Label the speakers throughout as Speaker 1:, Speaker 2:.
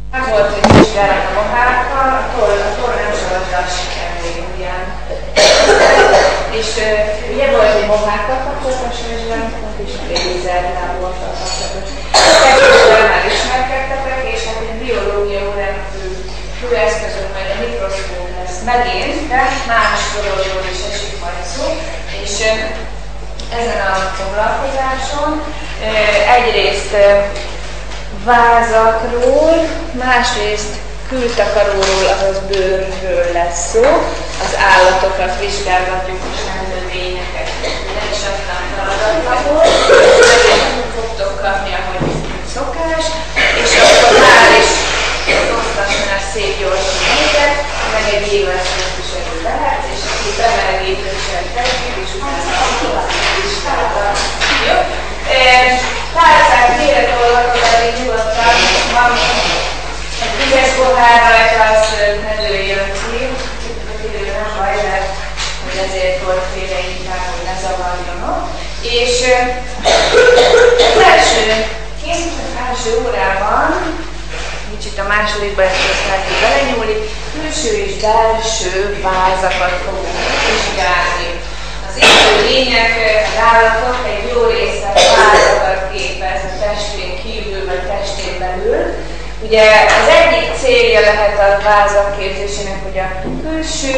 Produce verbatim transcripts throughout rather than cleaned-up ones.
Speaker 1: Volt egy vizsgálat a mohákkal, a toll, a toll nem sokat a sikerüljen. És uh, ugye volt egy mohákkal kapcsolatos vizsgálatunk, és egy vízerlábúakkal kapcsolatos. Kettővel már ismerkedtetek, és hát egy biológia órán fő, fő eszközön majd a mikroszkóp lesz megint, de más dologról is esik majd szó. És uh, ezen a foglalkozáson uh, egyrészt uh, vázakról, másrészt kültakaróról, azaz bőrről lesz szó, az állatokat vizsgálgatjuk és nem növényeket. Nem is adtam feladatlagot, megint fogtok kapni, ahogy szokás, és akkor már is osztasnál szép gyorsan nézek, meg egy évesztőt is elő lehet, és aki bemelegítősen kezdjük, és utána a vizsgálat. Jó? Tárcák élet olvasod elég nyugodtan, van egy tízes pohár rajta, az ne lőjön ki, az idő nem baj, mert hogy ezért volt féle inkább, hogy ne zavarjon ott. És az első, kint az első órában, kicsit a másodikban ezt aztán ki belenyúlik, külső és belső vázakat fogunk vizsgálni. Az élő lények, az állatok egy jó része vázakat képez a testén kívül vagy testén belül. Ugye az egyik célja lehet a vázak képzésének, hogy a külső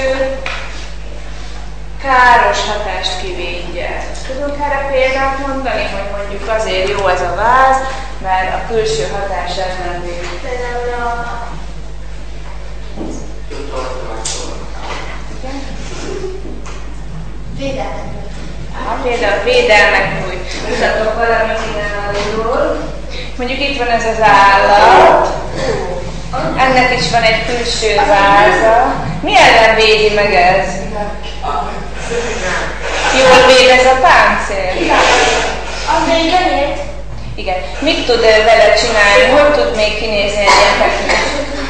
Speaker 1: káros hatást kivédje. Tudunk erre példát mondani, hogy mondjuk azért jó ez a váz, mert a külső hatás ellen véd. Például a...
Speaker 2: Védelmet.
Speaker 1: Ah, például védelmet nyújt. Mutatok valamit innen alulról. Mondjuk itt van ez az állat. Ennek is van egy külső váza. Mi ellen védi meg ez? Jól véd ez a páncél?
Speaker 2: Az még elért.
Speaker 1: Igen. Mit tud vele csinálni? Hogy tud még kinézni egy ilyen technikát?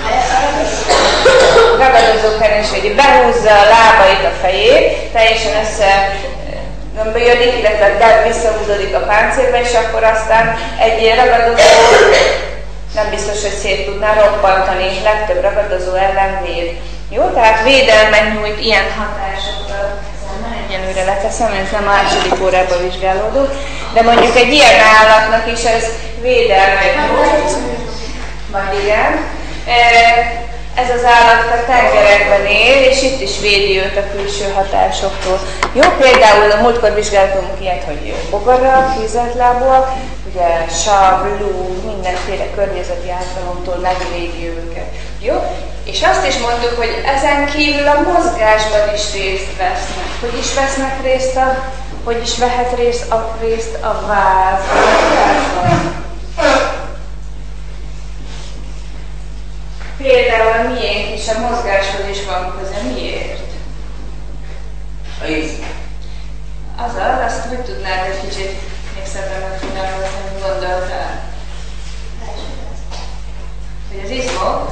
Speaker 1: Ragadozó keresvédi. Behúzza a lábait, a fejét, teljesen össze gömbölyödik, illetve visszahúzódik a páncélba, és akkor aztán egy ragadozó nem biztos, hogy szét tudná robbantani, legtöbb ragadozó ellen véd. Jó, tehát védelmet nyújt ilyen hatásokkal. Egyelőre leteszem, ez nem a második órában vizsgálódó, de mondjuk egy ilyen állatnak is ez védelmet nyújt. Vagy igen. Ez az állat a tengerekben él, és itt is védi őt a külső hatásoktól. Jó, például a múltkor vizsgáltunk ilyet, hogy bogarak, hízeltlábúak, ugye sav, lú, mindenféle környezeti ártalomtól megvédi őket. Jó? És azt is mondtuk, hogy ezen kívül a mozgásban is részt vesznek. Hogy is vesznek részt a, hogy is vehet részt a, részt a váz? Például a miénk is a mozgáshoz is van köze. Miért?
Speaker 3: A íz.
Speaker 1: Azaz, azt hogy tudnád egy kicsit még szebben megfogalmazni, amit gondoltál? Hogy az izmok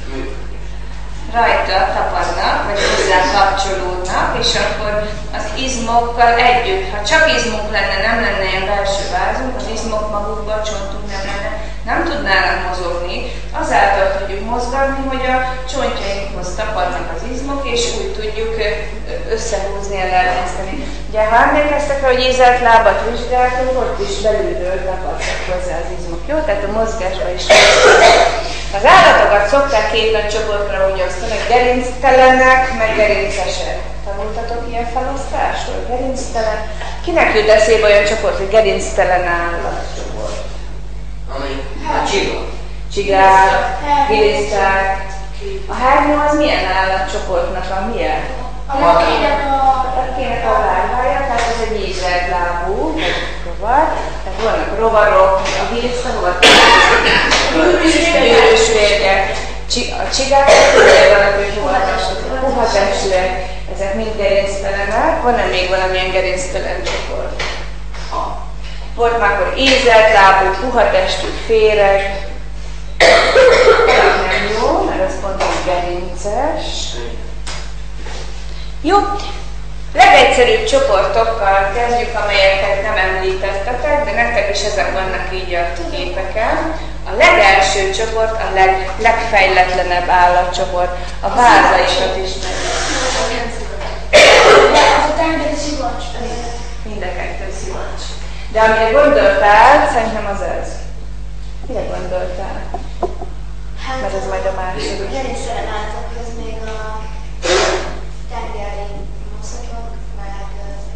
Speaker 1: rajta tapadnak, vagy hozzá kapcsolódnak, és akkor az izmokkal együtt, ha csak izmunk lenne, nem lenne ilyen belső vázunk, az izmok magukban, csontunk nem lenne, nem tudnának mozogni, azáltal tudjuk mozgatni, hogy a csontjainkhoz tapadnak az izmok, és úgy tudjuk összehúzni, elerjeszteni. Ugye, ha emlékeztek, hogy ízelt lábat vizsgáltunk, ott is belülről tapadtak hozzá az izmok. Jó? Tehát a mozgásban is. Az állatokat szokták két nagy csoportra úgy osztani, gerinctelenek, meg gerincesek. Tanultatok ilyen felosztásról? Gerinctelen. Kinek jut eszébe olyan csoport, hogy gerinctelen állatcsoport?
Speaker 3: Ami a csiga.
Speaker 1: Csigák, giliszták. A hárnyó az milyen állatcsoportnak a milyen?
Speaker 2: A lakének a...
Speaker 1: A lakének a lárvája, tehát ez egy ízelt lábú, vagy rovar. Tehát vannak rovarok, a giliszta, hova gyűrűs férgek. A csigák, ugye vannak, hogy puha testűek, ezek mind gerinctelenek. Van-e még valamilyen gerinctelen csoport? Volt már akkor ízelt lábú, puha testű féreg. Nem jó, mert ez pont egy gerinces. Jó, legegyszerűbb csoportokkal kezdjük, amelyeket nem említettetek, de nektek is ezek vannak így a képeken. A legelső csoport, a leg, legfejletlenebb állatcsoport. A vázaikat is
Speaker 2: Az a tengeri szivacs.
Speaker 1: mind a kettő szivacs. De amire gondoltál, szerintem az ez. Mire gondoltál?
Speaker 2: Hát,
Speaker 1: Mert ez majd a második.
Speaker 2: Jelenszerűen látok, ez még a tengeri moszatok, meg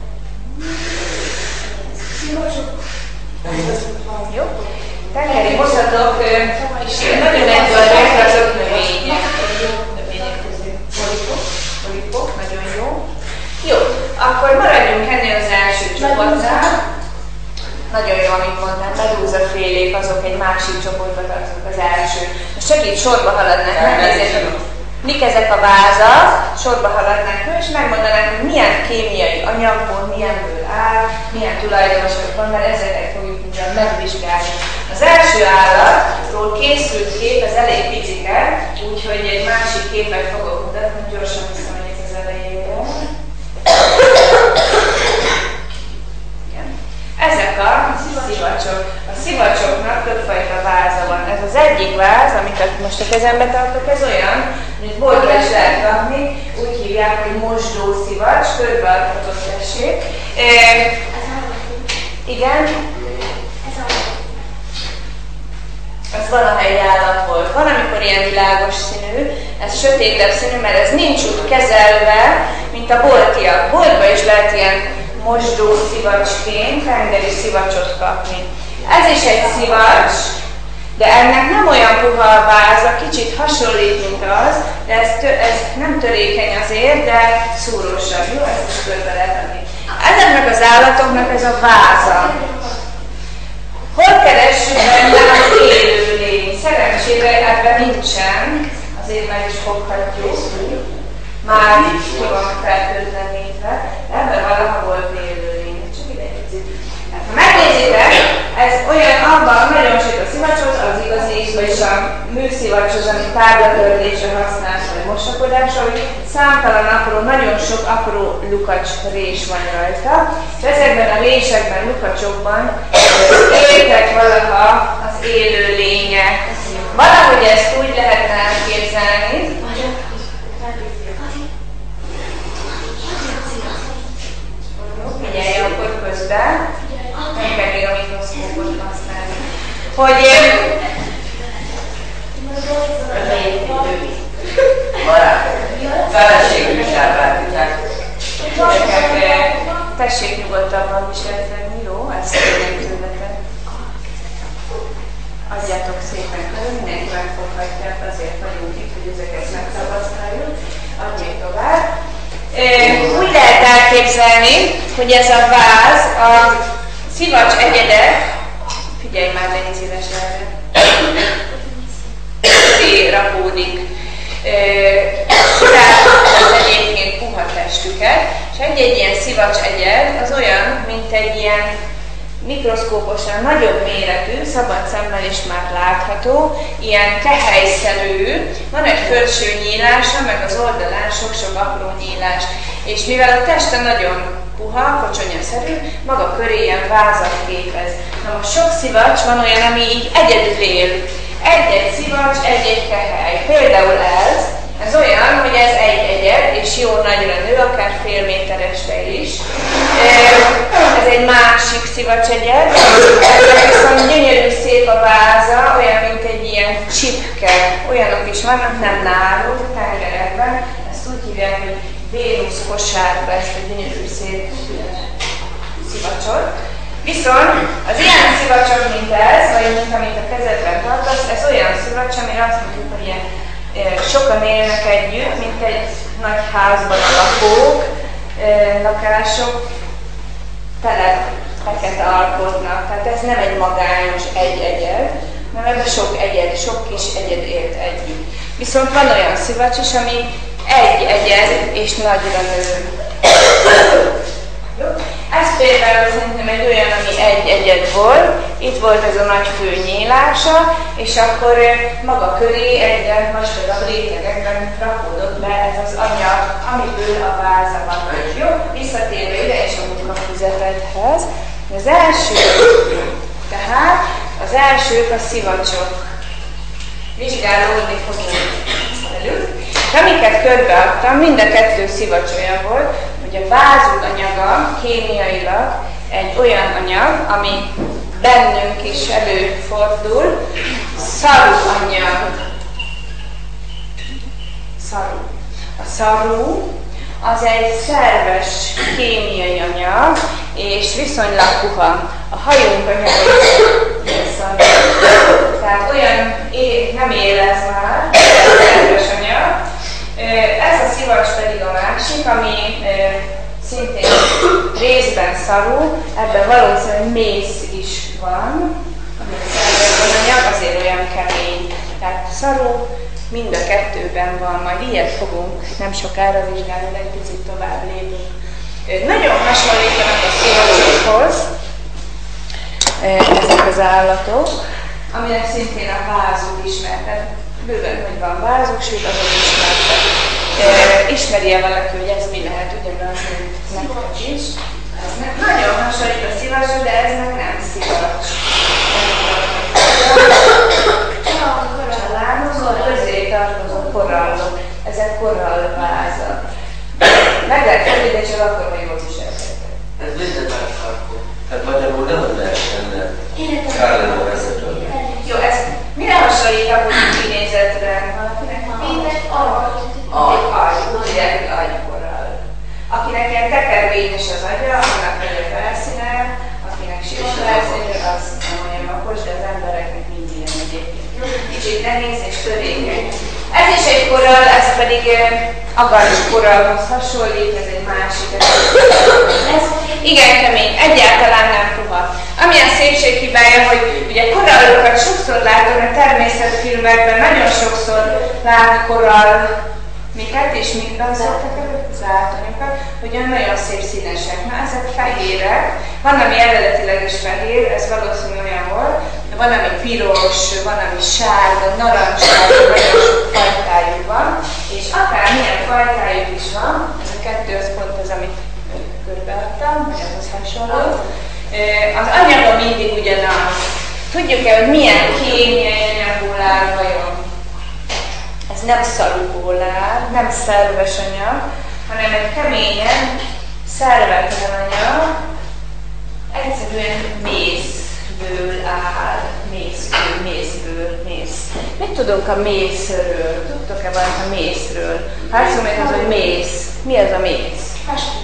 Speaker 2: szivacsok.
Speaker 1: Jó? Tengeri moszatok is nagyon egyszerűek, azok növények. Növények közé. Polipok, polipok, nagyon jó. Jó, akkor maradjunk ennél az első csoportnál. Nagyon jó, amit mondtam, medúzafélék, azok egy másik csoportba tartoznak, az első. Most csak így sorba haladnak, megnézzétek, mik ezek a vázak, sorba haladnak és megmondanák, hogy milyen kémiai anyagból, milyenből áll, milyen tulajdonosok van, mert ezeket fogjuk mindjárt megvizsgálni. Az első állatról készült kép, ez elég picike, úgyhogy egy másik képet fogok mutatni, gyorsan visszamegyek az elejére. Ezek a szivacsok. A szivacsoknak többfajta váza van. Ez az egyik váz, amit most a kezembe tartok, ez olyan, mint boltba is lehet kapni, úgy hívják, hogy mosdószivacs, körbeadhatott tessék. E, igen? Ez valahogy állat volt. Van, amikor ilyen világos színű, ez sötétebb színű, mert ez nincs úgy kezelve, mint a boltiak. Boltba is lehet ilyen mosdó szivacsként tengeri szivacsot kapni. Ez is egy szivacs, de ennek nem olyan puha a váza, kicsit hasonlít, mint az, de ez, tö ez nem törékeny azért, de szúrósabb. Jó, ezt is körbe lehet adni. Ezeknek az állatoknak ez a váza. Hol keressük benne az élőlény? Szerencsére ebben nincsen, azért meg is foghatjuk. Már ki van fertőtlenítve, ebben valaha volt élőlény. Csak ide egy picit. Ha megnézitek, ez olyan, abban nagyon sok a szivacsot, az igazi, vagyis a műszivacshoz, amit táblatörlésre használsz, vagy mosakodásra, hogy számtalan apró, nagyon sok apró lukacs rés van rajta. És ezekben a résekben, lukacsokban éltek valaha az élőlények. Valahogy ezt úgy lehetne elképzelni, figyelj akkor közben, nem kell még a mikroszkópot használni. Hogy tessék nyugodtabban viselkedni, jó? Ezt kérem tőletek. Adjátok szépen körül, mindenki megfoghatják, azért vagyunk itt, hogy ezeket megtapasztaljuk. Adjék tovább. Úgy lehet elképzelni, hogy ez a váz, a szivacs egyedek, figyelj már, légy szíves erre, rakódik. Tehát az egyébként puha testüket, és egy-egy ilyen szivacs egyed az olyan, mint egy ilyen mikroszkóposan nagyobb méretű, szabad szemmel is már látható, ilyen tehelyszerű, van egy felső nyílása, meg az oldalán sok-sok apró nyílás. És mivel a teste nagyon puha, kocsonyaszerű, maga köré ilyen vázat képez. Na most sok szivacs van olyan, ami így egyedül él. Egy-egy szivacs, egy-egy kehely. Például ez, ez olyan, hogy ez egy egyed, és jó nagyra nő, akár fél méteresre is. Ez egy másik szivacs egyed, viszont gyönyörű szép a váza, olyan, mint egy ilyen csipke. Olyanok is vannak, nem nálunk, tengerekben. Ezt úgy hívják, hogy Vénusz kosárba, ezt a gyönyörű szép szivacsot. Viszont az ilyen szivacsok, mint ez, vagy mint amit a kezedben tartasz, ez olyan szivacs, amire azt mondjuk, hogy ilyen e, sokan élnek együtt, mint egy nagy házban a lakók, e, lakások tele fekete alkotnak. Tehát ez nem egy magányos egy egyed, hanem ebben sok egyed, sok kis egyed élt együtt. Viszont van olyan szivacs is, ami egy egyed és nagyra nő. Ez például szerintem egy olyan, ami egy egyed volt, itt volt ez a nagy fő nyílása, és akkor maga köré egyre vastagabb rétegekben rakódott be ez az anyag, amiből a váza van. Jó, visszatérve ide és a munkafüzetedhez. Az első, tehát a Az elsők a szivacsok. Vizsgálódni fogunk velük. És amiket körbeadtam, mind a kettő szivacs olyan volt, hogy a vázuk anyaga kémiailag egy olyan anyag, ami bennünk is előfordul, szaru anyag. Szaru. A szaru az egy szerves kémiai anyag, és viszonylag puha. A hajunk anyaga is szaru. Tehát olyan é- nem élez már, szerves anyag. Ez a szivacs pedig a másik, ami szintén részben szaru, ebben valószínűleg mész is van, ami szerves anyag, azért olyan kemény. Tehát szaru mind a kettőben van, majd ilyet fogunk nem sokára vizsgálni, de egy picit tovább lépünk. Nagyon hasonlítanak a szivacsokhoz ezek az állatok, aminek szintén a vázuk ismertek. Bőven, hogy van vázuk, sőt azok ismertek. Ismeri-e valaki, hogy ez mi lehet ugyanaz, mint nektek is? Ez ne, nagyon hasonlít a szivacsra, de ez meg nem szivacs. Családozó, közé tartozó korallok. Ezek korallvázak. Meg lehet tenni, de csak akkor még ott is elkezdtek.
Speaker 3: Ez bizonyos sarkú.
Speaker 4: Hát magyarul nem lehetne Kárlánó vezetőre.
Speaker 1: Jó, ez mire hasonlít a kinézetre?
Speaker 2: Minden arra.
Speaker 1: Agy, agy, úgy hívják, hogy agykorral. Akinek ilyen tekervényes az agya, annak megy a felszíne, akinek sima felszíne, az nem olyan makos, de az embereknek mind ilyen egyébként. Kicsit nehéz és törékeny. Ez is egy korall, ez pedig agaras korallhoz hasonlít, ez egy másik. Ez igen kemény, egyáltalán nem puha. Ami a szépséghibája, hogy ugye korallokat sokszor látom a természetfilmekben, nagyon sokszor lát korall, miket és mikben szoktak előtt az átonyokat, hogy olyan nagyon szép színesek. Na, ezek fehérek, van, ami eredetileg is fehér, ez valószínűleg olyan volt, de van, ami piros, van, ami sárga, narancssárga, nagyon sok fajtájuk van, és akármilyen fajtájuk is van, ez a kettő az pont az, amit körbeadtam, vagy ahhoz hasonló, az anyaga mindig ugyanaz. Tudjuk-e, hogy milyen kémiai anyagból áll vajon? Ez nem szalukból áll, nem szerves anyag, hanem egy keményen, szervetlen anyag, egyszerűen mészből áll. Mészből, mészből, mész. Mit tudunk a mészről? Tudtok-e valamit a mészről? Hát szóval még az, hogy mész. Mi az a mész?
Speaker 2: Festék.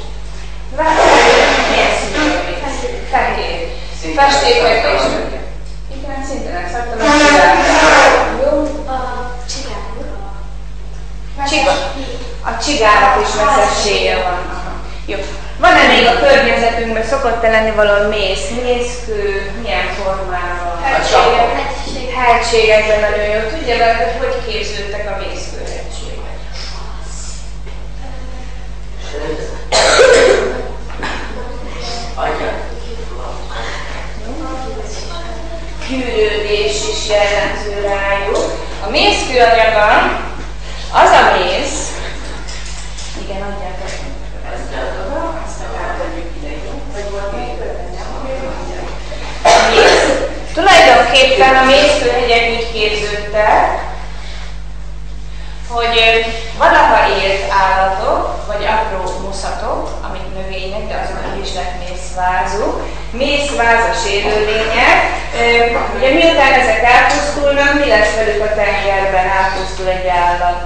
Speaker 1: Milyen színű a mész? Fehér. Festék vagy festék? Igen, szinte nem szoktam a csigát. Jó?
Speaker 2: A csigának.
Speaker 1: Csiga. A csigának is meszessége van. Aha. Jó. Van-e még a környezetünkben, szokott-e lenni valahol mész? Mészkő, milyen formában?
Speaker 2: Hegység.
Speaker 1: Hegységekben nagyon jó. Tudja veled, hogy hogy képződtek a mészkőhegységek? Kűrődés is jellemző rájuk. A mészkő anyaga az a mész, igen, adják azt, ezt oda, aztán átadjuk ide, jó? Vagy volt még a mész. Tulajdonképpen a mészkőhegyek úgy képződtek, hogy valaha élt állatok, vagy apró muszatok, amik növények, de azok is lett mészvázuk, mészvázas élőlények. Ugye miután ezek elpusztulnak, mi lesz velük a tengerben, elpusztul egy állat?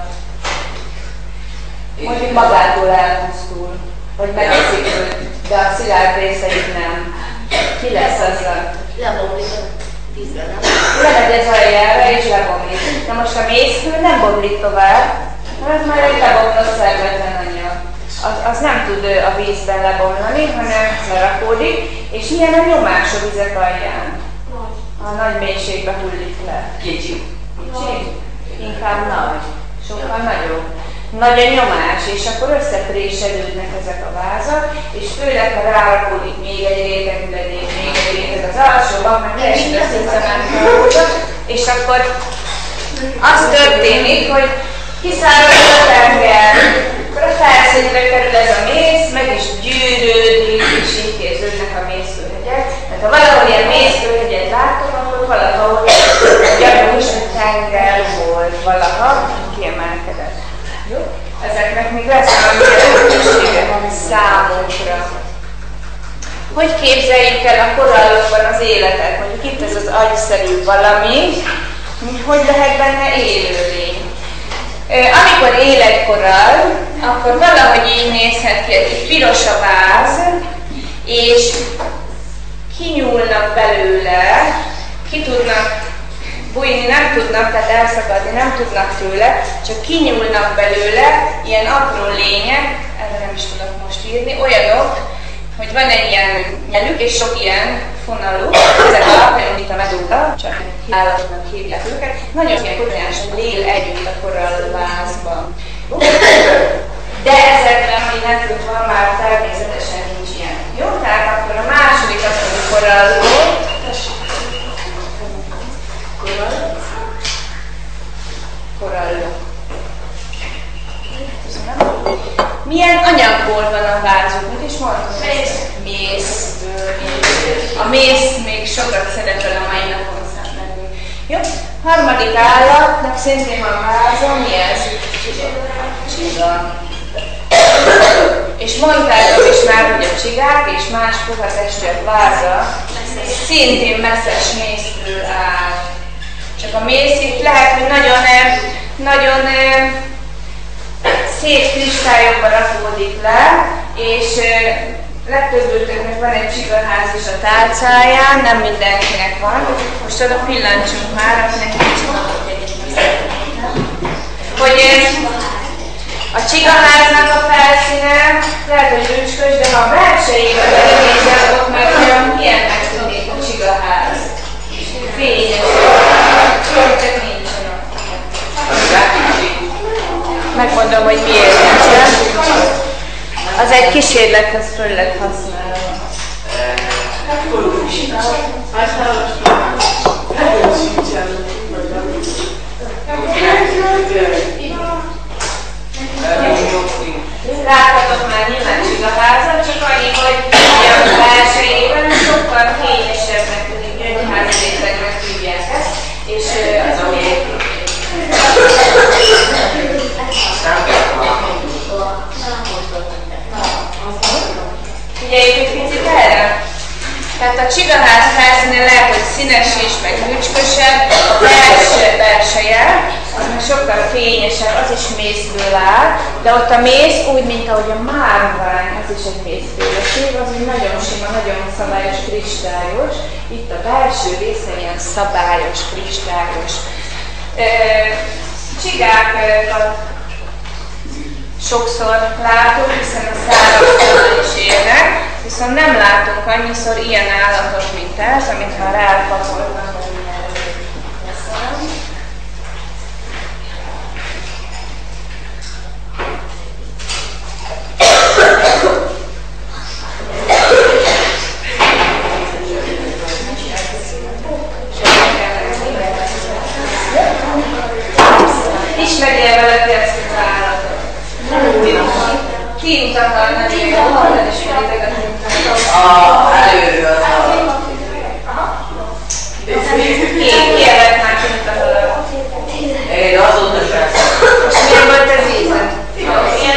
Speaker 1: Mondjuk magától elpusztul, vagy megeszik őt, de a szilárd részeit nem. Ki lesz azzal?
Speaker 2: Lebomlik a vízben, nem?
Speaker 1: Lemegy az aljára és lebomlik. Na most a mészkő nem bomlik tovább, mert már egy lebomlott szervetlen anyag. Az, az nem tud a vízben lebomlani, hanem lerakódik, és ilyen a nyomás a vizek alján. A nagy mélységbe hullik le.
Speaker 3: Kicsi.
Speaker 1: Kicsi? Inkább nagy. Sokkal nagyobb. Nagy a nyomás, és akkor összepréselődnek ezek a vázak, és főleg, ha rárakódik még egy réteg üledék, még egy réteg az alsóban, meg teljesen összeszemálni, és akkor az történik, hogy kiszárad a tenger, akkor a felszínre kerül ez a mész, meg is gyűrődik, és így képződnek a mészkőhegyek, mert Tehát ha valahol ilyen mészkőhegyet láttok, akkor valahol gyanús, hogy tenger volt valaha, kiemelkedett. Jó? Ezeknek még lesz valami jelentősége számunkra. Hogy képzeljük el a korallokban az életet? Mondjuk itt ez az agyszerű valami, hogy lehet benne élőlény. Amikor él egy korall, akkor valahogy így nézhet ki, egy piros a váz, és kinyúlnak belőle, ki tudnak bújni, nem tudnak, tehát elszakadni nem tudnak tőle, csak kinyúlnak belőle ilyen apró lények, erre nem is tudok most írni, olyanok, hogy van egy ilyen nyelük és sok ilyen fonaluk, ezek alapján, mint a medúza, csak állatnak hívják őket, nagyon ilyen kutyánsan lél együtt a korallvázban. De ezekben, ami nekünk van, már természetesen nincs ilyen. Jó? Tehát akkor a második az, hogy koralló. Koralló. Koralló. Milyen anyagból van a vázuk? Mit is mondtam? Mész. Mészből. A mész még sokat szerepel a mai napon szemben. Jó? Harmadik állatnak szintén van váza. Mi ez? Csiga. És mondtátok is már, hogy a csigák és más puha testűek váza szintén messzes mészből áll. Csak a mész itt lehet, hogy nagyon, nagyon szép kristályokba rakódik le, és legtöbbőtöknek van egy csigaház is a tálcáján, nem mindenkinek van. Most oda pillancsunk már, akinek nincs mondott egyet. Hogy a csigaháznak a felszíne lehet, hogy rücskös, de ha a belsejében belenézel, ott meg olyan ilyennek tűnik a csigaház. Fényes. Csak nincsen ott. Megmondom, hogy miért nincsen. Az egy kísérlethez föl lett használva. Láthatok már nyilván csigaházat, csak annyi, hogy a belsejében sokkal fényesebbnek tűnik, gyöngyházi rétegnek hívják ezt, és az a még. Figyeljük egy picit erre. Tehát a csigaház felszíne lehet, hogy színes is, meg rücskösebb, a belső belseje, az meg sokkal fényesebb, az is mészből áll, de ott a mész úgy, mint ahogy a márvány, az is egy mészféleség, az úgy nagyon sima, nagyon szabályos, kristályos. Itt a belső része ilyen szabályos, kristályos. Csigákat sokszor látunk, hiszen a szárazföldön is élnek, viszont nem látunk annyiszor ilyen állatot, mint ez, amit már elpakoltam. Ismerje valaki ezt az állatot? Tintahal, nagyon jó, hallani ismeritek a tintahal.
Speaker 3: A előről az
Speaker 1: Ki evett már tintahalat?
Speaker 3: Én azóta sem.
Speaker 1: És milyen volt az íze? Ilyen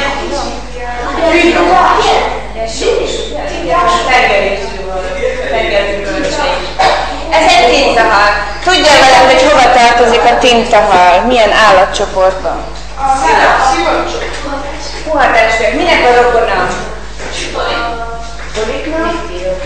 Speaker 1: tengerészű volt, tengergyümölcsei. Ez egy tintahal. Tudja velem, hogy hova tartozik a tintahal? Milyen állatcsoportban? Puha testűek. Minek a rokona? Toliknak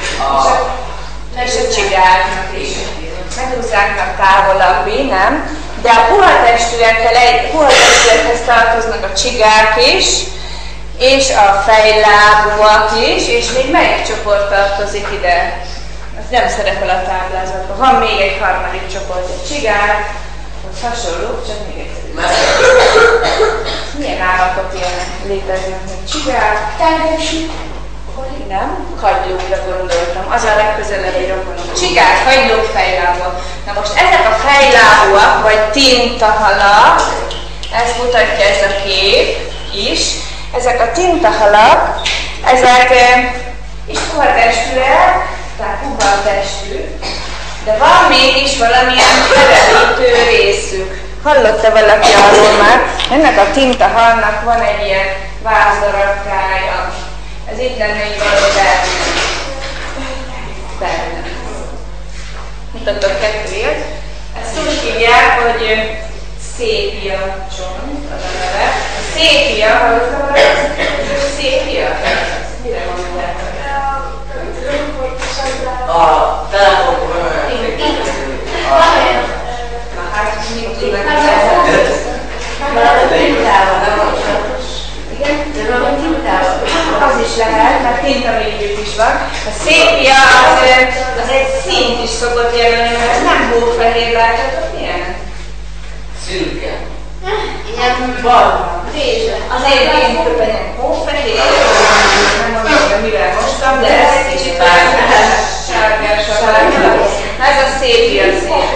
Speaker 1: és a csigáknak is. Medúzáknak távolabbi, nem? De a puha testűekkel egy puha testűekhez tartoznak a csigák is, és a fejlábúak is, és még melyik csoport tartozik ide? Az nem szerepel a táblázatban. Van még egy harmadik csoport, a csigák, az hasonló, csak még egyszer. Milyen állatok ilyenek léteznek, mint csigák?
Speaker 2: Tengersi.
Speaker 1: Nem? Kagylókra gondoltam. Az a legközelebbi rokonok. Csigák, kagylók, fejlábúak. Na most ezek a fejlábúak, vagy tintahalak, ezt mutatja ez a kép is. Ezek a tintahalak, ezek is puha testűek, tehát puha a testük, de van mégis valamilyen felelítő részük. Hallott-e valaki arról már? Ennek a tintahalnak van egy ilyen vázdarabkája. Ez itt lenne így valami benne. Benne. Mutatok kettő ilyet. Ezt úgy hívják, hogy szépia csont, az a neve. A szépia, hallottam arra? Szépia? Mire mondják?
Speaker 3: A telefonban olyan.
Speaker 1: Na hát, mit tudnak ezzel? Igen? Az is lehet, mert tintavédjük is van. A szépia az, az egy színt is szokott jelölni, mert ez nem hófehér, láthatok milyen?
Speaker 3: Szürke.
Speaker 2: Ilyen
Speaker 1: Barna.
Speaker 2: bézse.
Speaker 1: Az én én köpenyem hófehér, nem mondom, hogy mivel mostam, de ez egy kicsit sárgás a sárgás. Ez a szépia szép.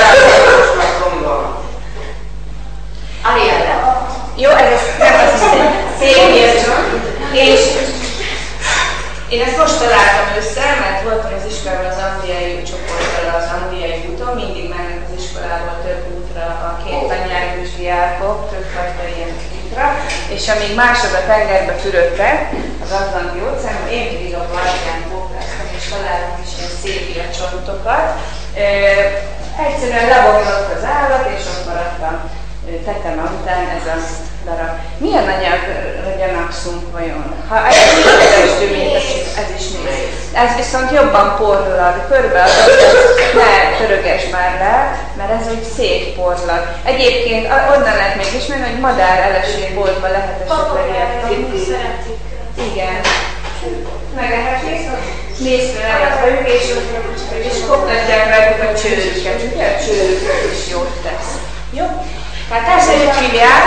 Speaker 2: Ariella.
Speaker 1: Jó, ez nem az szépia csont. És én ezt most találtam össze, mert voltam az iskolában az angliai csoporttal az angliai úton, mindig mennek az iskolából több útra a két tanyárgős diákok, többfajta ilyen útra, és amíg másod a tengerbe fürödtek, az Atlanti óceánon, én pedig a partján bókláztam, és találtam is ilyen szépia csontokat. E, egyszerűen lebomlott az állat, és ott maradtam teteme után ez a darab. Milyen anyagra gyanakszunk vajon? Ha ez is mint ez is néz. Ez viszont jobban porlad, körbeadod, ne töröges már le, mert ez úgy szép porlad. Egyébként onnan lehet még ismerni, hogy madár elesén boltban lehet esetleg ilyet. Igen. Megehetik, mészre levetve és, és koptatják rajtuk a csőrüket, ugye? A csőrüket is jót tesz. Jó? Tehát ezt úgy hívják.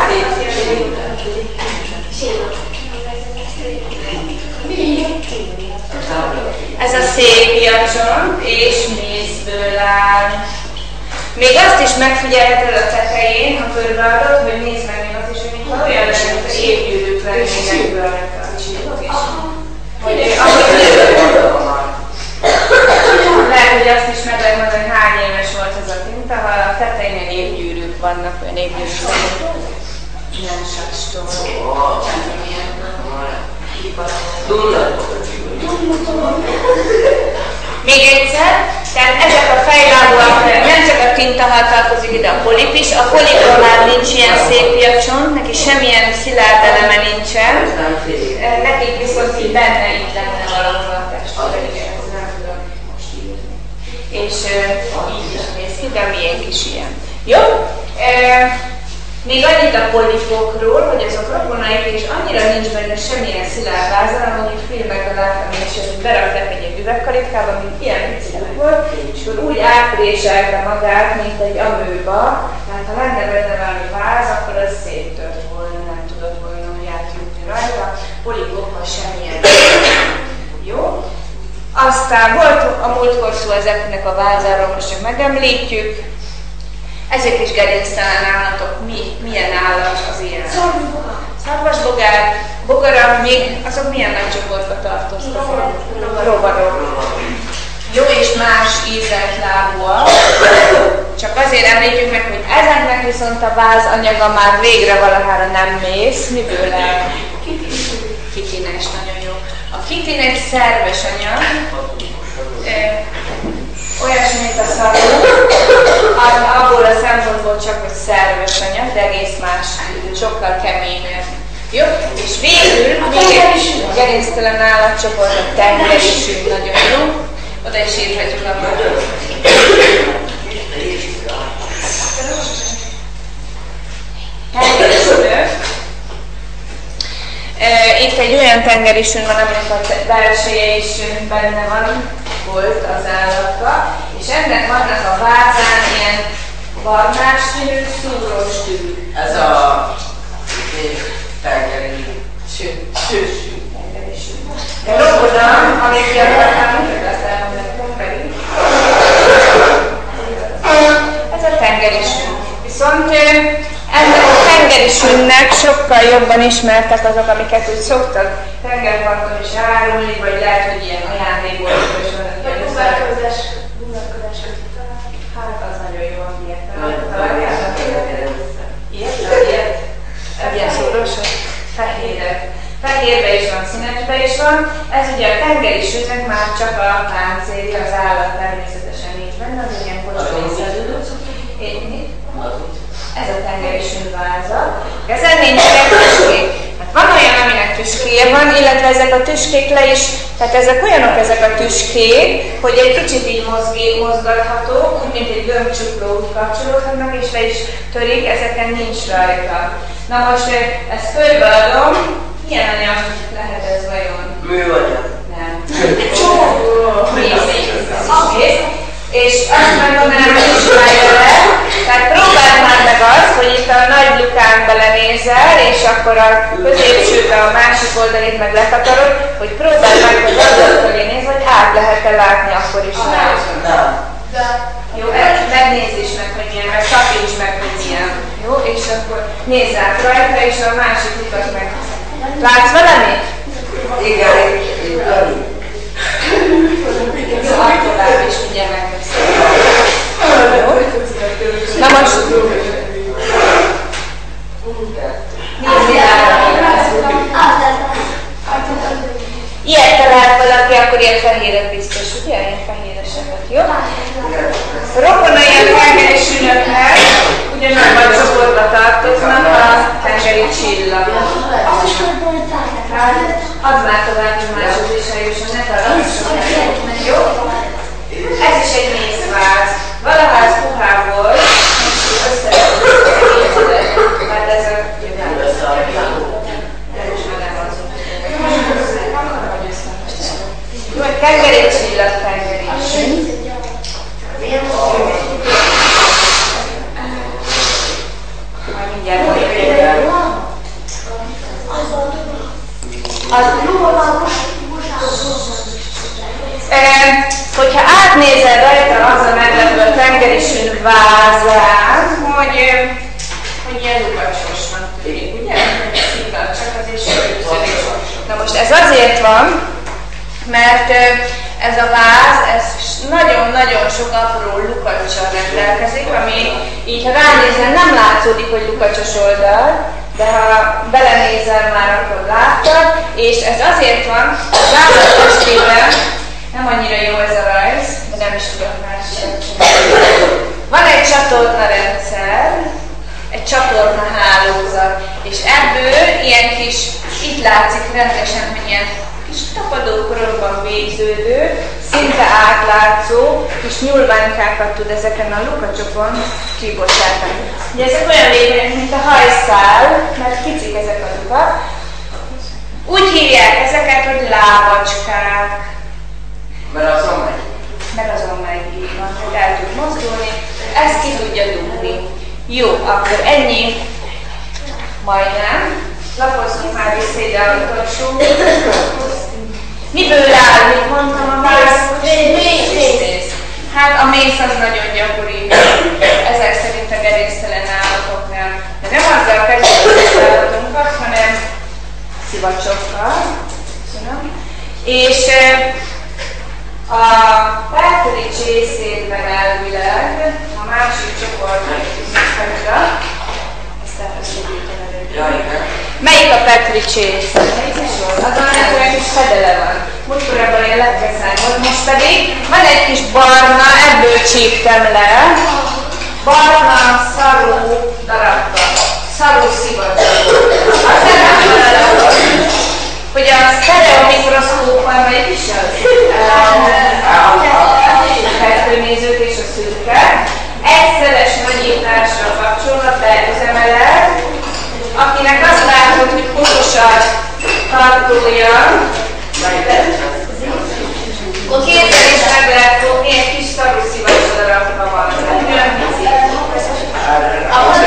Speaker 1: Ez a szépia csont, és mészből áll. Még azt is megfigyelheted a tetején, ha körbeadod, hogy nézd meg még azt is, hogy mintha olyan lenne, mint az évgyűrűk lennének bőrnek a csillog is. Hogy lehet, hogy azt is meg lehet mondani, hogy hány éves volt ez a tinta, ha a tetején ilyen évgyűrűk vannak, olyan évgyűrűk vannak. Nem sastól. Még egyszer, tehát ezek a fejlábúak, nem csak a tintahal tartozik ide a polip is, a polipról már nincs ilyen szépia csont, neki semmilyen szilárd eleme nincsen, nekik viszont így benne itt lenne valahol a testben, ez nem tudom most írni. És így is néz ki, de miénk is ilyen. Jó? Még annyit a polipokról, hogy azok rokonaik, és annyira nincs benne semmilyen szilárd vázal, mondjuk filmekben láttam én is, hogy berakták egy ilyen üvegkaritkába, mint ilyen picit volt, és akkor úgy átpréselte magát, mint egy amőba, tehát ha lenne benne valami váz, akkor az széttört volna, nem tudott volna, hogy átjutni rajta, polipokkal semmilyen. Jó? Aztán volt a múltkor szó ezeknek a vázáról, most csak megemlítjük. Ezek is gerinctelen állatok, mi, milyen állat az ilyen? Szarvasbogár, bogarak, még azok milyen nagy csoportba tartoztak? Rovarok. Jó és más ízelt lábúak. Csak azért említjük meg, hogy ezeknek viszont a vázanyaga már végre valahára nem mész. Miből lehet? Kitines, nagyon jó. A kitin egy szerves anyag. Olyasmi, mint a szarú, abból a szempontból csak, hogy szerves anyag, de egész más, sokkal keményebb. Jó? És végül még egy gerinctelen állatcsoport, a tengerisünk nagyon jó. Oda is írhatjuk a magyar. Tengerisünk. Itt egy olyan tengerisünk van, aminek a belseje is benne van, volt az állatka, és ennek vannak a vázán ilyen barnás színű, szúrós tű.
Speaker 3: Ez a tengeri sősű.
Speaker 1: De rokodam, amit kiadhatnám, hogy azt elmondottam pedig. Ez a tengerisünk. Viszont ennek a tengerisünknek sokkal jobban ismertek azok, amiket úgy szoktak tengerparton is árulni, vagy lehet, hogy ilyen ajándékból is vannak ilyen Gondolkodás, gondolkodás, hát az nagyon jó, ilyet. Ilyet? Ilyet? Ilyen szórosok? Fehérek. Fehérbe is van, színesbe is van. Ez ugye a tengeri sütnek már csak a páncélja, az állat természetesen nincs benne, az ilyen kocsonszerű. Ez a tengeri sünváza. Ezen nincsenek tüskék. Hát van olyan, aminek tüskéje van, illetve ezek a tüskék le is, tehát ezek olyanok ezek a tüskék, hogy egy kicsit így mozgé, mozgathatók, úgy mint egy gömbcsukló úgy kapcsolódhatnak, és le is törik, ezeken nincs rajta. Na most ezt fölbeadom, milyen anyag lehet ez vajon?
Speaker 3: Műanyag.
Speaker 1: Nem. Víz. És azt megmondanám, hogy ismerje le, tehát próbáld már meg azt, hogy itt a nagy lukán belenézel, és akkor a középsőt, a másik oldalét meg letakarod, hogy próbáld meg, hogy oldal fölé néz, hogy át lehet-e látni akkor is rá. Jó, megnézd is meg, hogy milyen, meg tapíts meg, hogy milyen. Jó, és akkor nézz át rajta, és a másik lukat meg. Látsz valamit?
Speaker 3: Igen, igen.
Speaker 1: Jó, tovább is mindjárt megveszem. Na most... Nézzél rá! Ilyet talált valaki, akkor ilyen fehéret biztos, ugye? Ilyen fehéreseket, jó? Rokonai a tengeri sünöknek, ugyanabban a csoportba tartoznak a tengeri csillag. Add már tovább, hogy másodésájusan ne találkozzon. Jó? Ez is egy mészváz. Valaha ez puhább volt, és összevetődik, mert ez a jövő. Ez is már nem az. Jó, egy tengeri csillag, tengeri sün. Majd mindjárt mondjuk. Az, e, hogyha átnézel rajta, az a meglepő a tengeri sün vázát, hogy, hogy ilyen lukacsosnak tűnik, ugye? Csak azért sűrűződik. Na most ez azért van, mert ez a váz, ez nagyon-nagyon sok apró lukacsal rendelkezik, ami így, ha ránézel, nem látszódik, hogy lukacsos oldal, de ha belenézel már, akkor láttad, és ez azért van, az állat testében nem annyira jó ez a rajz, de nem is tudok más sem csinálni. Van egy csatornarendszer, egy csatornahálózat, és ebből ilyen kis, itt látszik rendesen, hogy ilyen kis tapadókorokban végződő, szinte átlátszó kis nyúlványkákat tud ezeken a lukacsokon kibocsátani. Ugye ezek olyan vékonyok, mint a hajszál, mert kicik ezek a lukak. Úgy hívják ezeket, hogy lábacskák.
Speaker 3: Mert azon megy.
Speaker 1: Mert azon megy, így van, hogy el tud mozdulni, ezt ki tudja dugni. Jó, akkor ennyi, majdnem. Lapozzunk már vissza ide a utolsó. Miből áll, mit mondtam a mész? Mész. Hát a mész az nagyon gyakori. Ezek szerint a gerésztelen állatoknál. De nem azzal kezdjük az állatunkat, hanem szivacsokkal. Köszönöm. És a Petri csészétben elvileg a másik csoportnak felirat, ezt elhasonlítom előbb. Melyik a Petri csész? Azon olyan kis fedele van. Múltkor abban ilyen lepkeszány volt, most pedig van egy kis barna, ebből csíptem le. Barna, szarú darabka. Szarú szivacsok. Aztán nem találom, hogy a sztereomikroszkóppal melyik is az? A feltőnézők és a szürke. Egyszeres nagyításra kapcsolva beüzemeled, akinek azt látod, hogy pontosan tartója, kézzel is meg lehet fogni, egy kis szarú szivacs darabka van. Nagyon pici.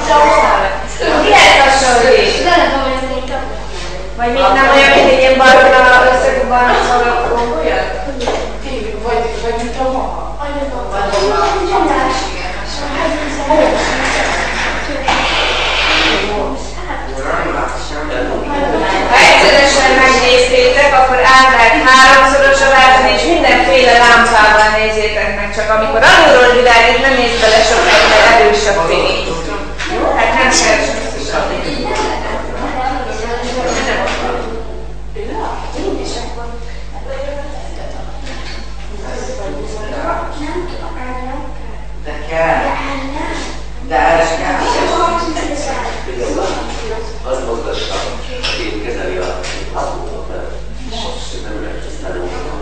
Speaker 1: Lehet hasonlít. Vagy még nem olyan, mint egy ilyen barna összegúban szalagó olyan?
Speaker 2: Vagy mint a maha.
Speaker 1: Ha egyszerűen megnéztétek, akkor át lehet háromszorosra váltani, és mindenféle lámpával nézzétek meg, csak amikor alulról világít, nem nézd bele sokkal, mert erősebb fény. Jó? Hát nem kell sokkal.
Speaker 3: De kell. De ez kell.
Speaker 4: Az mozgassa, én kezeli a hatókat, mert nem lehet ezt előadni.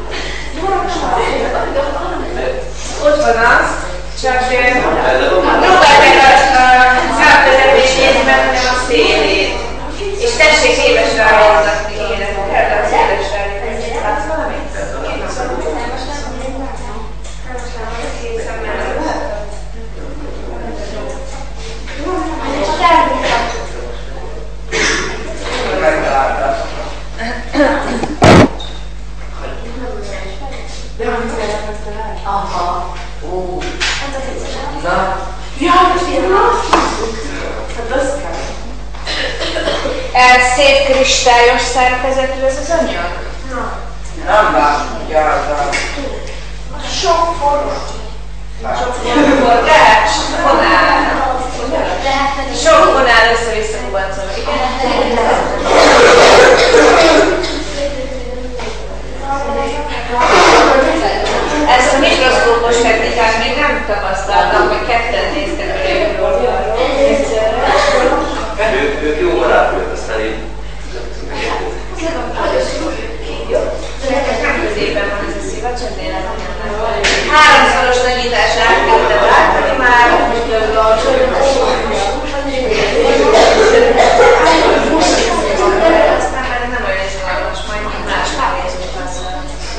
Speaker 1: Ott van az, csak próbálj meg a szálközepés nézben, hanem a szélét. És tessék éves ráhozatni, kérem, kell a széles ráhozatni. Látsz valamit?
Speaker 2: Aha. Ó.
Speaker 3: Na?
Speaker 2: Ja, most én hát az kell.
Speaker 1: Ez szép kristályos szerkezetű ez az anyag?
Speaker 3: Nem látja.
Speaker 2: Sok forró.
Speaker 1: Sok forrás, fonál. Sok fonál össze-vissza kubancol. Ezt a mikroszkópos technikát még nem tapasztaltam, hogy ketten néztek a jövőről.
Speaker 4: Ők jó barátnők, aztán én
Speaker 1: Nem középen van ez a szivacs, ennél háromszoros nagyítás átkötte látni már, hogy több aztán már nem olyan izgalmas, majd még más megnézünk azzal.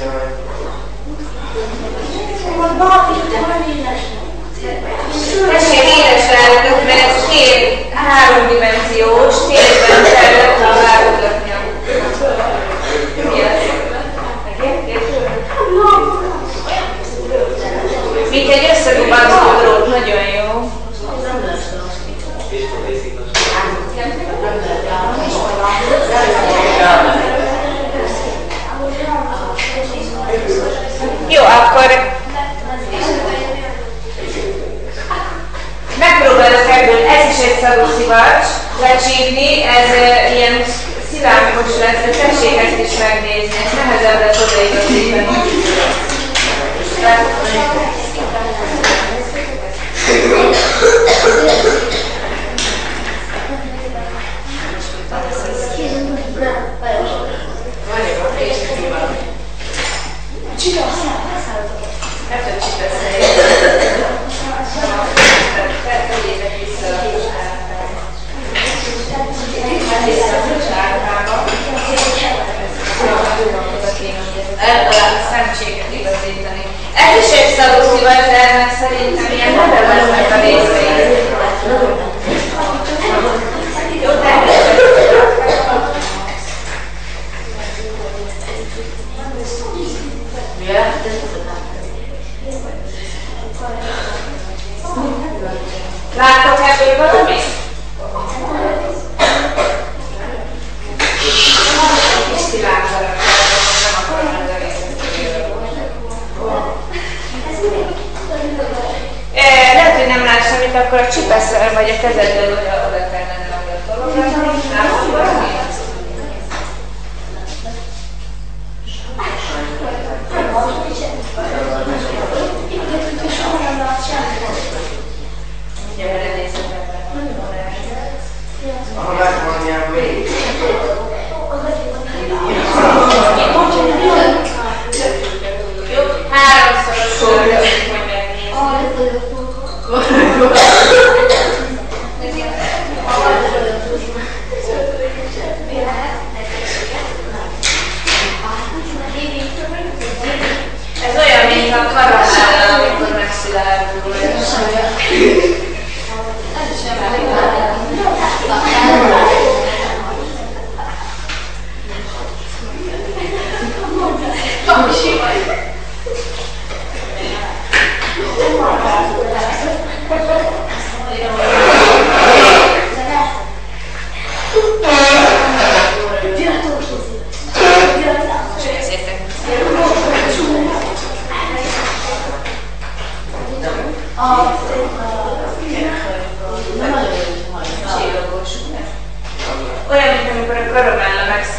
Speaker 1: Tessék éles ráadok, mert ez két háromdimenziós, térben kellett válogatni a mi az? Mint egy összegubancolt drót, nagyon jó. Jó, akkor megpróbálok ebből, ez is egy szarúszivacs, lecsípni, ez uh, ilyen szilánkos lesz, de tessék ezt is megnézni, és nehezebb lesz odaigazítani. Ez is egy szarúszivacs, de ennek szerintem ilyen neve lesznek a részei. Jó, láttok ebből valamit? Kis szilánkzarak, nem akarom az egészet. Lehet, hogy nem látsz semmit, akkor a csipesszel vagy a kezeddel oda, oda kellene magad tologatni. Látod valami? Gyere, nézzük ebben.
Speaker 3: Ahol megvan ilyen mély.
Speaker 1: Jó, háromszoros körülök, hogy megnézzük. Ez olyan, mint a karamell, amikor megszilárdul.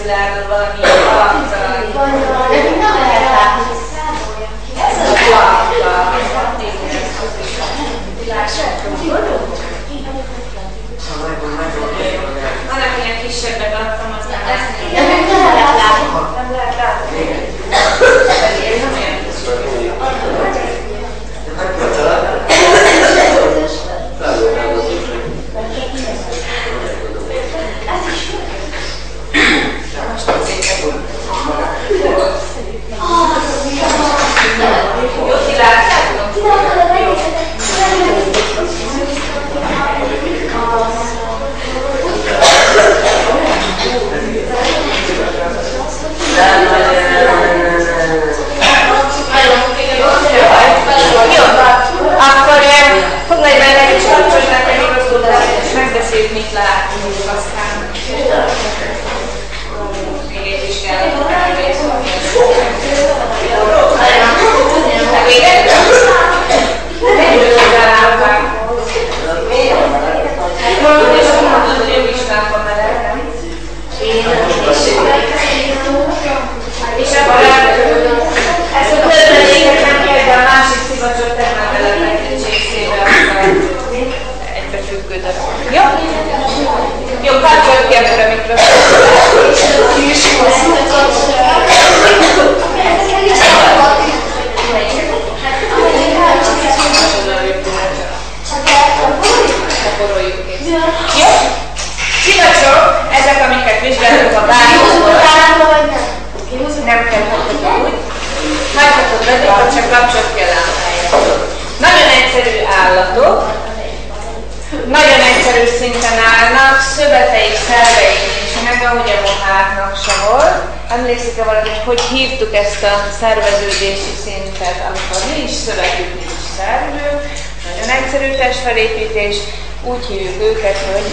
Speaker 1: szilárdon valamilyen alaptalan.
Speaker 2: Nekünk nem lehet látni, hogy számoljon ki. Ez a
Speaker 1: vannak ilyen kisebbek, láttam, az nem lesz.
Speaker 2: Nekünk nem lehet látni.
Speaker 1: Nem lehet látni. Ez nem olyan kis. Jó, ki látjátok? Akkor foglalj bele egy csapcsos nekem igazoltál, és megbeszéljük, mit látunk, aztán még egy vizsgálatot elvészolni. Véged? Nem jövőzálálták. Mondod, és mondod, hogy jobb Istvánban meleg, nem? És akkor ezt a törvényeket nem kell, de a másik szivacsot tegnap beletek egy csészébe, aztán egybefüggő darab. Jó? Jó, kapcsoljuk ki akkor a mikrofont. Jó? Szivacsok, ezek, amiket vizsgáltuk a bájokból. Nem kell hagyhatod úgy. Hagyhatod be, ha csak kapcsolat kell lámpáját. Nagyon egyszerű állatok. Nagyon egyszerű szinten állnak, szöveteik, szerveik nincsenek, ahogy a moháknak se volt. Emlékszik-e valaki, hogy hívtuk ezt a szerveződési szintet, amikor nincs szövetük, nincs szervük. Nagyon egyszerű testfelépítés. Úgy hívjuk őket, hogy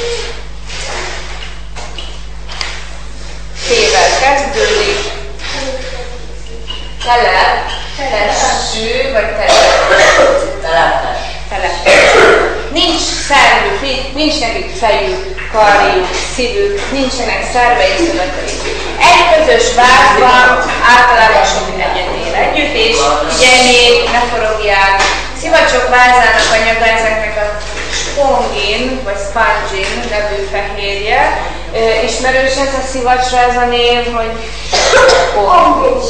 Speaker 1: T-vel kezdődik. Telep, testű, vagy telep.
Speaker 3: Telepes.
Speaker 1: Telepes. Nincs szervük, nincs nekik fejük, karjuk, szívük, nincsenek szerveik, szöveteik. Egy közös vázban általában sok egyet él együtt, és figyelmék, ne forogják. Szivacsok vázának anyaga ezeknek a spongin, vagy spongin nevű fehérje. Ismerős ez a szivacsra ez a név, hogy angolul.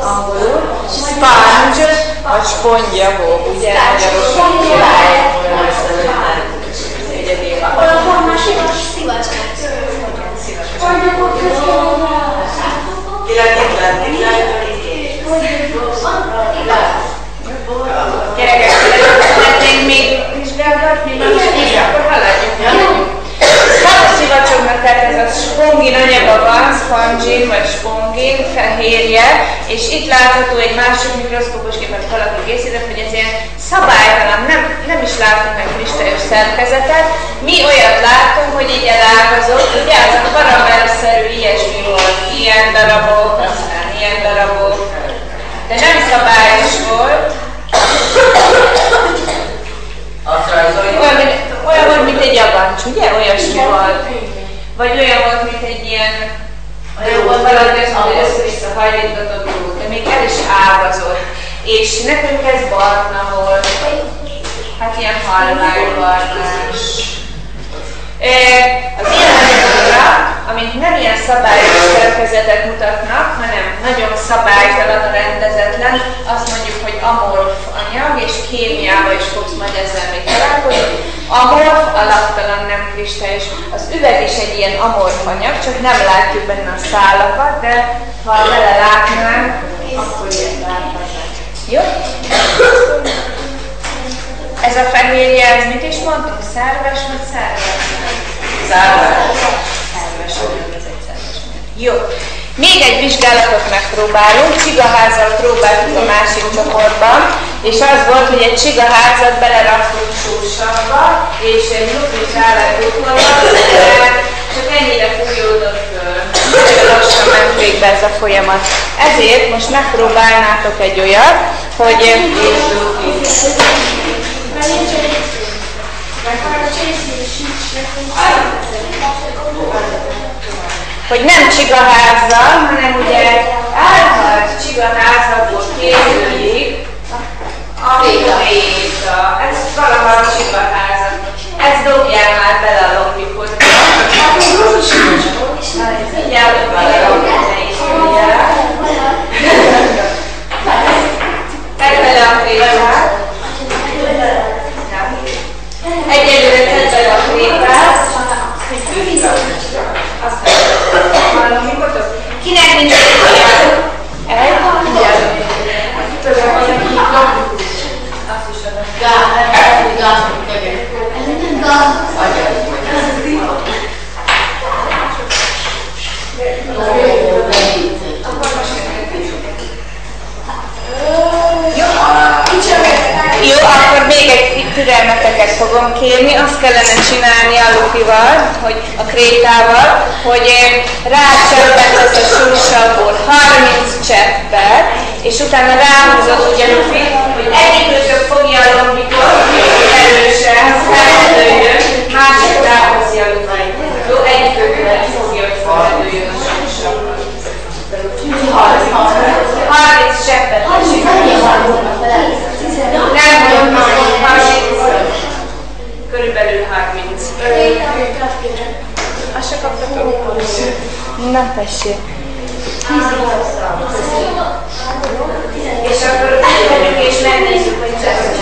Speaker 1: Sponge, vagy spongya volt, ugye?
Speaker 2: Olyan van már szivacskák.
Speaker 1: Gyerekek, szeretnénk még vizsgálgatni, és akkor haladjuk. Szivacsoknak tehát ez a spongin anyaga van, spongin vagy spongin, fehérje, és itt látható egy másik mikroszkópos képet valaki készített, hogy ez ilyen szabálytalan, nem, nem is látunk meg kristályos szerkezetet. Mi olyat látunk, hogy így elágazott, ugye az a karamellszerű ilyesmi volt, ilyen darabok, aztán ilyen darabok, de nem szabályos volt. Olyan, mint, olyan volt, mint egy agancs, ugye? Olyasmi volt. Vagy olyan volt, mint egy ilyen, olyan volt valami, hogy össze-vissza hajlítatott dolog, de még el is ágazott. És nekünk ez barna volt. Hát ilyen halványbarnás. Az ilyen anyagokra, amik nem ilyen szabályos szerkezetet mutatnak, hanem nagyon szabálytalan, rendezetlen, azt mondjuk, hogy amorf anyag, és kémiával is fogsz majd ezzel még találkozni. Amorf, alaptalan, nem kristályos. Az üveg is egy ilyen amorf anyag, csak nem látjuk benne a szálakat, de ha vele látnánk, akkor ilyet láthatnánk. Jó? Ez a fehérje, ez mit is mondtuk? Szerves vagy szerves?
Speaker 3: Szerves.
Speaker 1: Szerves, ez egy szerves. Jó. Még egy vizsgálatot megpróbálunk. Csigaházat próbáltuk a másik csoportban, és az volt, hogy egy csigaházat beleraktunk sósavba, és egy lukris rá lett utolva, csak ennyire fújódott föl. Nagyon lassan ment végbe ez a folyamat. Ezért most megpróbálnátok egy olyat, hogy hogy nem csigaházzal, hanem ugye elhalt csigaházakból készülik a kréta. Ez valaha a csigaházak. Ezt dobjál már bele a lombikodba. Figyelj, bele a lombikba is figyelj. Tedd bele a krétát. Egyelőre tedd bele a krétát. Aztán a lombikot. Kinek nincs figyelj? El? Figyelj. Azt is adom. Jó, akkor még egy türelmeteket fogom kérni. Azt kellene csinálni a lufival, hogy a krétával, hogy rácseppet a súlysalból harminc cseppet, és utána ráhúzott ugye lufi, hogy egyikőtök fogja a lombikot, erősen, felhedőjön, másik ráhozja a lufit. Jó, egyikőtök fogja, hogy felhedőjön a súlysalból. harminc cseppet. Nem mondom, harminc. Körülbelül harminc. Azt se kaptatok? Na, tessék. És akkor megyünk és megnézzük, hogy